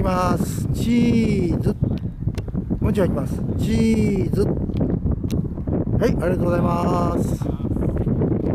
きます。チーズ。もう一枚いきます。チーズ。はい、ありがとうございます。